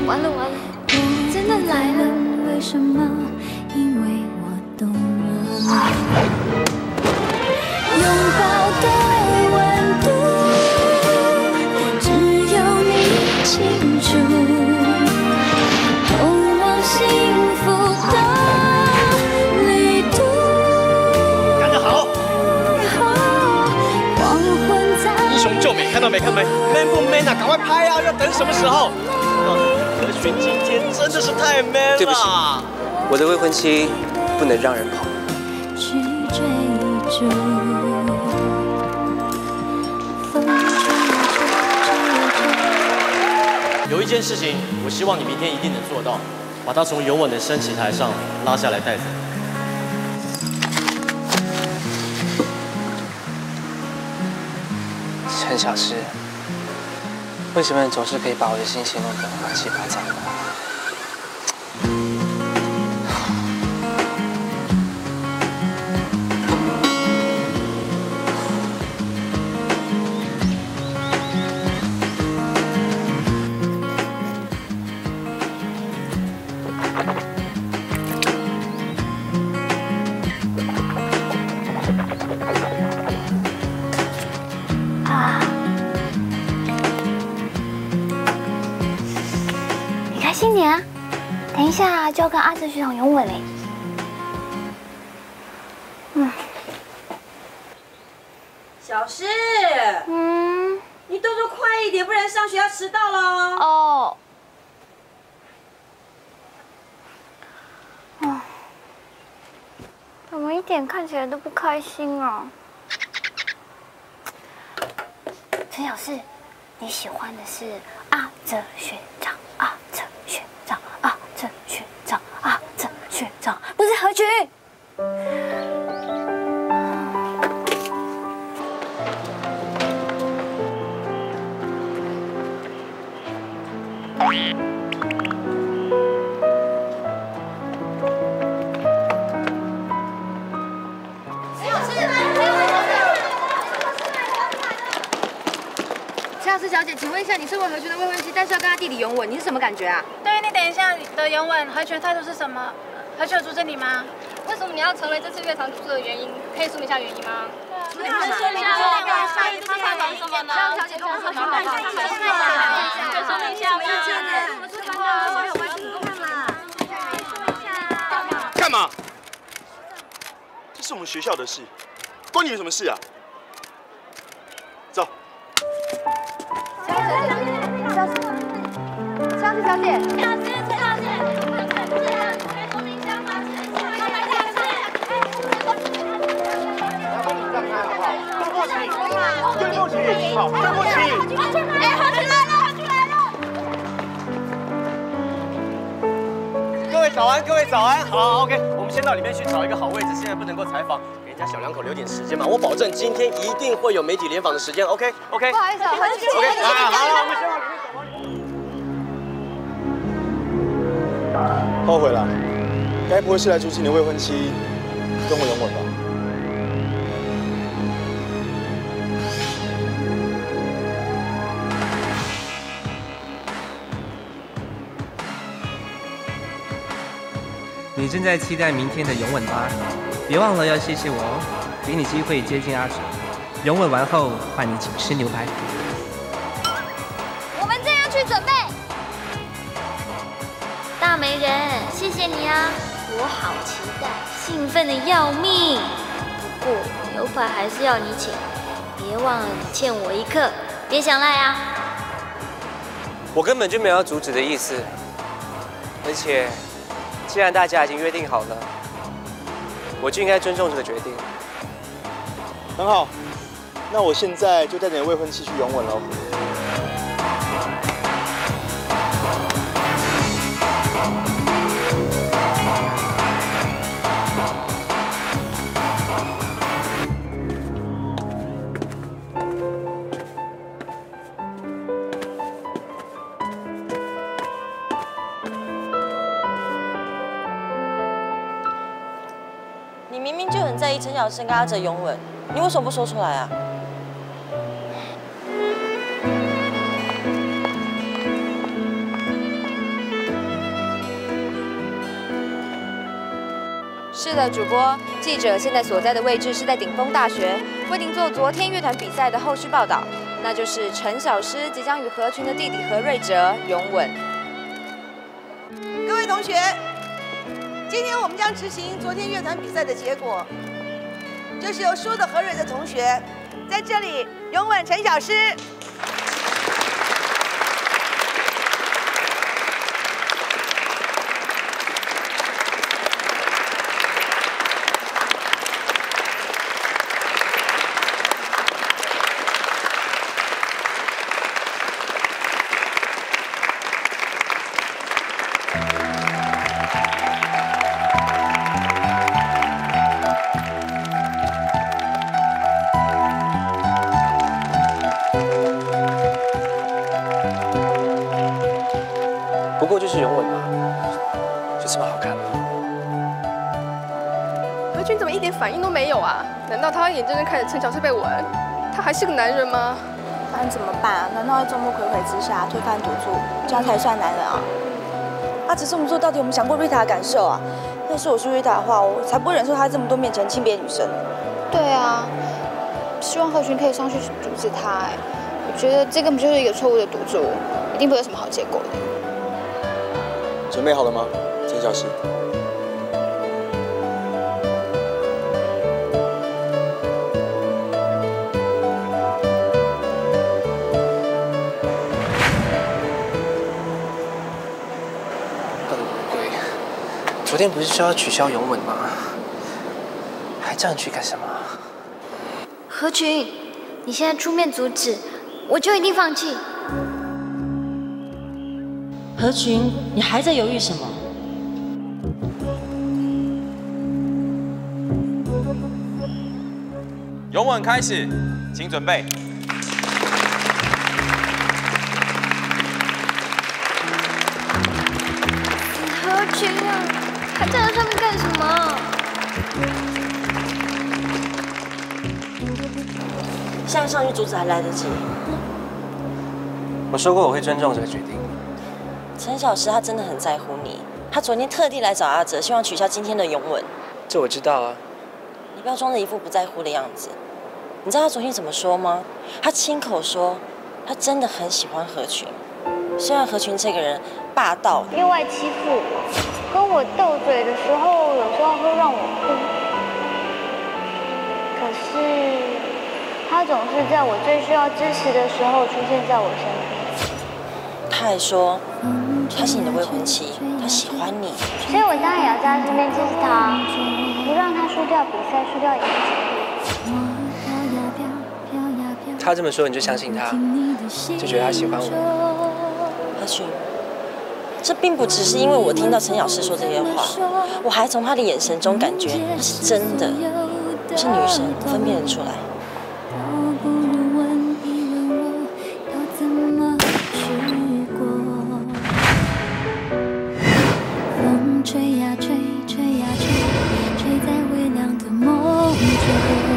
完了完了，真的来了。为什么？因为我懂了。拥抱的温度，只有你清楚。通往幸福的旅途。 干得好！ 黄昏在。 英雄救美，看到没？看没 ？man 不 man 啊？赶快拍啊！要等什么时候？何璇今天真的是太 man 了。对不起， 我的未婚妻不能让人跑。 去追逐。 有一件事情，我希望你明天一定能做到，把他从永稳的升旗台上拉下来带走。 陈小诗，为什么你总是可以把我的心情弄得乱七八糟的？ 开心点啊！等一下就要跟阿哲学长拥吻嘞。 小诗，你动作快一点，不然上学要迟到了哦。怎么一点看起来都不开心啊？陈小诗，你喜欢的是阿哲学长。阿哲学长，阿哲学长，阿哲学长，不是何璇。 陈老师小姐，请问一下，你身为何璇的未婚妻，但是要跟他弟弟拥吻，你是什么感觉啊？ 对于你等一下的拥吻，何璇态度是什么？何璇有阻止你吗？ 为什么你要成为这次乐团主诉的原因？可以说明一下原因吗？ 你们说明一下，他采访什么呢？ 小姐跟我说明白， 说明一下， 干嘛？这是我们学校的事，关你们什么事啊？走。 小姐，小姐。 对不起，好，对不起。 哎，何璇来了，何璇来了！ 各位早安，各位早安。好 ，OK， 我们先到里面去找一个好位置，现在不能够采访，给人家小两口留点时间嘛。我保证今天一定会有媒体联访的时间。OK。 不好意思，何璇。 OK， 好了，我们先往里面走。后悔了，该不会是来阻止你未婚妻跟我拥吻吧？ 你正在期待明天的拥吻吧？别忘了要谢谢我哦，给你机会接近阿哲。拥吻完后，换你请吃牛排。 我们正要去准备。大媒人，谢谢你啊，我好期待，兴奋的要命。不过牛排还是要你请，别忘了你欠我一客，别想赖啊。 我根本就没有要阻止的意思，而且。既然大家已经约定好了，我就应该尊重这个决定。 很好，那我现在就带你的未婚妻去拥吻喽。 你明明就很在意陈小生跟阿哲拥吻，你为什么不说出来啊？ 是的，主播，记者现在所在的位置是在顶峰大学，为您做昨天乐团比赛的后续报道。那就是陈小诗即将与何群的弟弟何瑞哲拥吻。 各位同学，今天我们将执行昨天乐团比赛的结果，就是由输的何瑞哲同学在这里拥吻陈小诗。 不过就是拥吻嘛，有什么好看的？ 何群怎么一点反应都没有啊？难道他眼睁睁看着陈小诗被吻？他还是个男人吗？ 不然怎么办？难道在众目睽睽之下推翻赌注，这样才算男人啊？啊，只是我们做到底有没有想过瑞塔的感受啊？要是我是瑞塔的话，我才不会忍受他这么多面前亲别女生。 对啊，希望何群可以上去阻止他。我觉得这根本就是一个错误的赌注，一定不会有什么好结果的。 准备好了吗，陈小诗？ 笨鬼！昨天不是说要取消拥吻吗？还这样去干什么？ 何群，你现在出面阻止，我就一定放弃。 何群，你还在犹豫什么？ 拥吻开始，请准备。 何群啊，还站在上面干什么？ 现在上去阻止还来得及。 我说过我会尊重这个决定。 陈小诗他真的很在乎你，他昨天特地来找阿哲，希望取消今天的拥吻。 这我知道啊。 你不要装着一副不在乎的样子。你知道他昨天怎么说吗？他亲口说，他真的很喜欢何群。虽然何群这个人霸道， 另外欺负我，跟我斗嘴的时候，有时候会让我哭。可是他总是在我最需要支持的时候出现在我身边。 他还说他是你的未婚妻，他喜欢你， 所以我当然也要在他身边支持他，不让他输掉比赛，输掉赢球。 他这么说你就相信他，就觉得他喜欢我。 何群，这并不只是因为我听到陈小诗说这些话，我还从他的眼神中感觉那是真的，不是女生分辨得出来。 吹呀吹，吹呀吹，吹在微凉的梦中。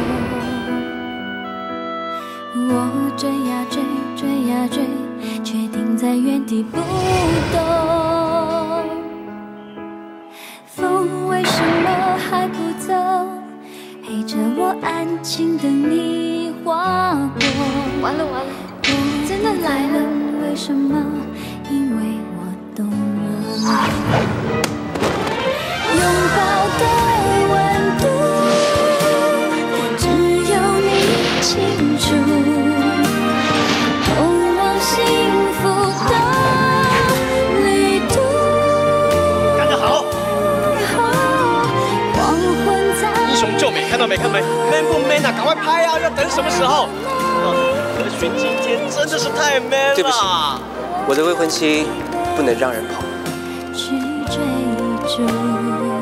我追呀追，追呀追，却停在原地不动。风为什么还不走？陪着我安静等你划过。 完了完了， 我真的来了，为什么？因为我懂了。拥抱的温度，只有你清楚。通往幸福的旅途。 干得好！ 黄昏在。 英雄救美，看到没？看没 ？man 不 man 啊？赶快拍啊！要等什么时候？何群今天真的是太 man 了。 对不起，我的未婚妻不能让人跑。 去追逐。